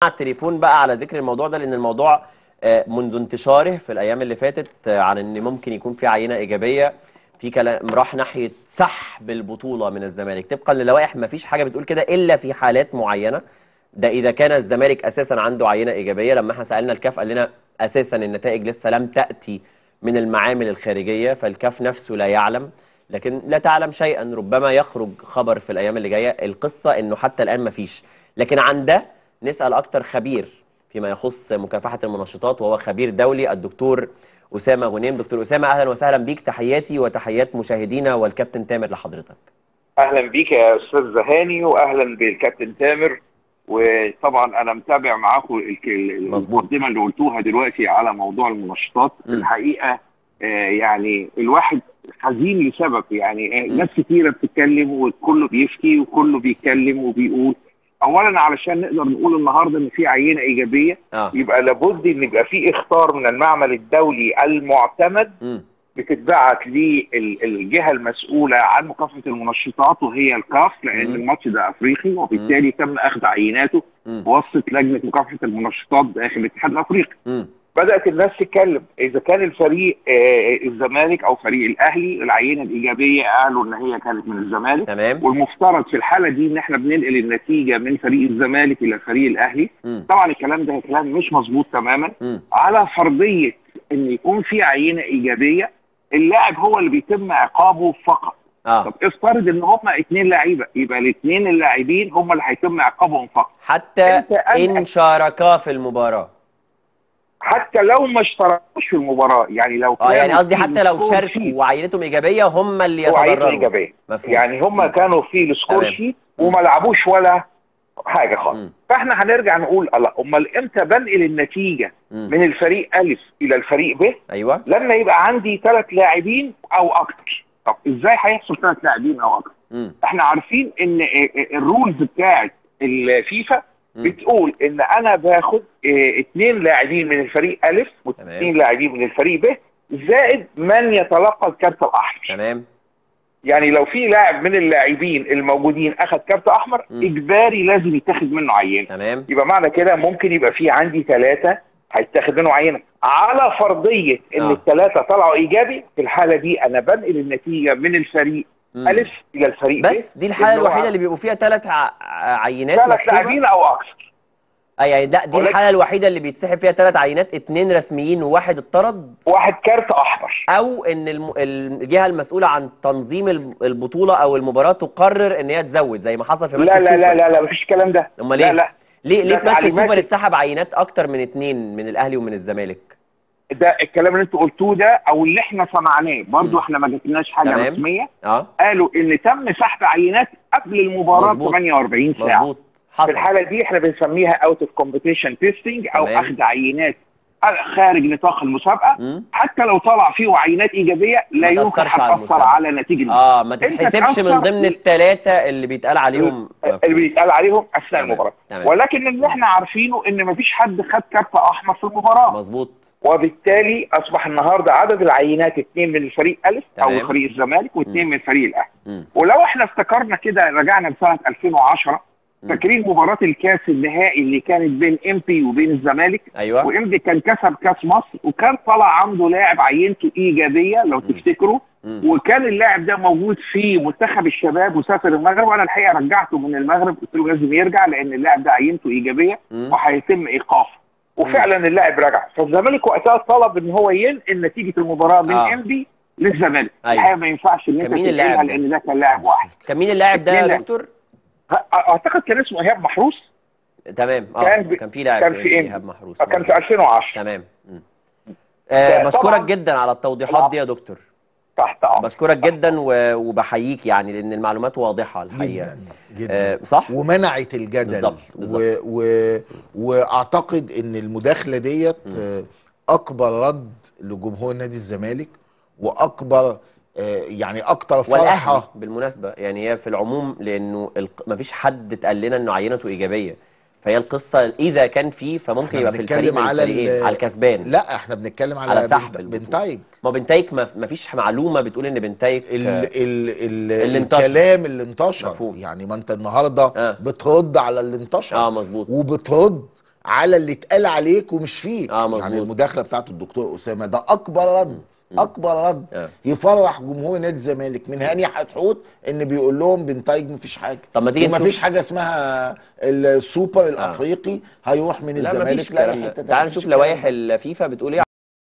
على التليفون بقى على ذكر الموضوع ده، لان الموضوع منذ انتشاره في الايام اللي فاتت عن ان ممكن يكون في عينه ايجابيه، في كلام راح ناحيه سحب البطوله من الزمالك طبقا للوائح. ما فيش حاجه بتقول كده الا في حالات معينه، ده اذا كان الزمالك اساسا عنده عينه ايجابيه. لما احنا سالنا الكاف قال لنا اساسا النتائج لسه لم تاتي من المعامل الخارجيه، فالكاف نفسه لا يعلم. لكن لا تعلم شيئا، ربما يخرج خبر في الايام اللي جايه. القصه انه حتى الان ما فيش. لكن عن ده نسال اكتر خبير فيما يخص مكافحه المنشطات، وهو خبير دولي الدكتور اسامه غنيم. دكتور اسامه اهلا وسهلا بيك، تحياتي وتحيات مشاهدينا والكابتن تامر لحضرتك. اهلا بيك يا استاذ زهاني، واهلا بالكابتن تامر. وطبعا انا متابع معاكم المقدمه اللي قلتوها دلوقتي على موضوع المنشطات. الحقيقه يعني الواحد حزين لسبب، يعني ناس كتيره بتتكلم وكله بيفتي وكله بيتكلم وبيقول. اولا علشان نقدر نقول النهارده ان في عينه ايجابيه يبقى لابد ان يبقى في اخطار من المعمل الدولي المعتمد بتتبعت للجهه المسؤوله عن مكافحه المنشطات وهي الكاف، لان الماتش ده افريقي وبالتالي تم اخذ عيناته بواسطه لجنه مكافحه المنشطات داخل الاتحاد الافريقي. بدات الناس تتكلم اذا كان الفريق الزمالك او فريق الاهلي العينه الايجابيه قالوا ان هي كانت من الزمالك. تمام. والمفترض في الحاله دي ان احنا بننقل النتيجه من فريق الزمالك الى فريق الاهلي. طبعا الكلام ده كلام مش مظبوط تماما. على فرضيه ان يكون في عينه ايجابيه، اللاعب هو اللي بيتم عقابه فقط. طب افترض ان هم 2 لعيبه، يبقى الاثنين اللاعبين هم اللي هيتم عقابهم فقط حتى ان شاركا في المباراه، حتى لو ما اشتركوش في المباراه. يعني لو يعني قصدي حتى لو شاركوا وعينتهم ايجابيه هم اللي يتضرروا. إيجابية. مفهوم. يعني هم كانوا في السكور شيت وما لعبوش ولا حاجه خالص. فاحنا هنرجع نقول الله، امال امتى بنقل النتيجه من الفريق الف الى الفريق ب؟ ايوه، لما يبقى عندي 3 لاعبين او اكتر. طب ازاي هيحصل 3 لاعبين او اكتر؟ احنا عارفين ان الرولز بتاعت الفيفا بتقول ان انا باخد 2 لاعبين من الفريق الف و2 لاعبين من الفريق ب زائد من يتلقى الكارت الاحمر. تمام. يعني لو في لاعب من اللاعبين الموجودين اخذ كارت احمر اجباري لازم يتاخد منه عينه. تمام. يبقى معنى كده ممكن يبقى في عندي 3 هيتاخد منه عينه، على فرضيه ان ال3 طلعوا ايجابي. في الحاله دي انا بنقل النتيجه من الفريق الف الى الفريق ب. بس دي الحاله الوحيده اللي بيبقوا فيها 3 عينات 3 لاعبين او اكثر. يعني دي الحاله الوحيده اللي بيتسحب فيها 3 عينات، 2 رسميين وواحد اتطرد، واحد كارت احمر، او ان الجهه المسؤوله عن تنظيم البطوله او المباراه تقرر ان هي تزود زي ما حصل في ماتش السوبر. لا مفيش الكلام ده. امال ليه؟ لا ليه في ماتش السوبر اتسحب عينات اكتر من 2 من الاهلي ومن الزمالك؟ ده الكلام اللي انتوا قلتوه ده او اللي احنا سمعناه برضو، احنا ما جبناش حاجه رسميه. قالوا ان تم سحب عينات قبل المباراه ب 48 ساعه. مظبوط. حصل. في الحاله دي احنا بنسميها اوت اوف كومبيتيشن تيستنج او اخذ عينات خارج نطاق المسابقه. حتى لو طلع فيه عينات ايجابيه لا يمكن تاثر على نتيجه ما تتحسبش من ضمن ال3 اللي بيتقال عليهم اثناء المباراه. ولكن اللي احنا عارفينه ان مفيش حد خد كارت احمر في المباراه. مظبوط. وبالتالي اصبح النهارده عدد العينات 2 من الفريق الف او فريق الزمالك و2 من فريق الاهلي. ولو احنا افتكرنا كده رجعنا لسنه 2010، فاكرين مباراة الكاس النهائي اللي كانت بين امبي وبين الزمالك؟ ايوه. وامبي كان كسب كاس مصر وكان طلع عنده لاعب عينته ايجابيه لو تفتكروا. وكان اللاعب ده موجود في منتخب الشباب وسافر المغرب، وانا الحقيقه رجعته من المغرب قلت له لازم يرجع لان اللاعب ده عينته ايجابيه وهيتم ايقافه. وفعلا اللاعب رجع. فالزمالك وقتها طلب ان هو ينقل نتيجه المباراه من امبي للزمالك. الحقيقه ما ينفعش ان انت تنقلها لان ده كان لاعب واحد. كان مين اللاعب ده يا دكتور؟ اعتقد كان اسمه ايهاب محروس. تمام. كان في لاعب ايهاب محروس. كان في 2010. تمام. بشكرك جدا على التوضيحات دي يا دكتور. تحت امرك. بشكرك جدا وبحييك يعني لان المعلومات واضحه الحقيقه. جدا. صح. ومنعت الجدل. بالظبط. واعتقد ان المداخله ديت اكبر رد لجمهور نادي الزمالك، واكبر يعني اكتر فرحه بالمناسبه. يعني هي في العموم لانه مفيش حد اتقال لنا انه عينته ايجابيه، فهي القصه اذا كان فيه فممكن يبقى في الفريق من الفريقين على الكسبان. لا احنا بنتكلم على سحب بنتايج. ما بنتايج مفيش معلومه بتقول ان بنتايج الكلام اللي انتشر. يعني ما انت النهارده بترد على اللي انتشر. مظبوط. وبترد على اللي اتقال عليك ومش فيك. مظبوط. يعني المداخله بتاعت الدكتور اسامه ده اكبر رد، اكبر رد يفرح جمهور نادي الزمالك من هاني حتحوت، ان بيقول لهم بنتايج مفيش حاجه. طب ما تيجي نشوف، مفيش حاجه اسمها السوبر الافريقي هيروح من الزمالك لاي حته. تعال نشوف لوائح الفيفا بتقول ايه